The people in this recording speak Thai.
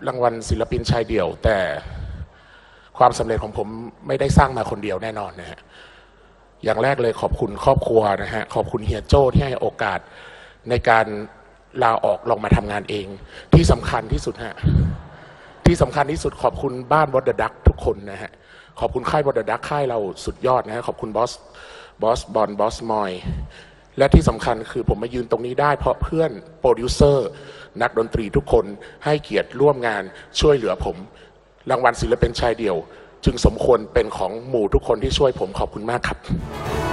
รางวัลศิลปินชายเดี่ยวแต่ความสำเร็จของผมไม่ได้สร้างมาคนเดียวแน่นอนนะฮะอย่างแรกเลยขอบคุณครอบครัวนะฮะขอบคุณเฮียโจ้ที่ให้โอกาสในการลาออกลองมาทำงานเองที่สำคัญที่สุดฮะที่สำคัญที่สุดขอบคุณบ้านบอสเดอะดักทุกคนนะฮะขอบคุณค่ายบอสเดอะดักค่ายเราสุดยอดนะฮะขอบคุณบอสบอลบอสมอยและที่สำคัญคือผมมายืนตรงนี้ได้เพราะเพื่อนโปรดิวเซอร์นักดนตรีทุกคนให้เกียรติร่วมงานช่วยเหลือผมรางวัลศิลปินชายเดี่ยวจึงสมควรเป็นของหมู่ทุกคนที่ช่วยผมขอบคุณมากครับ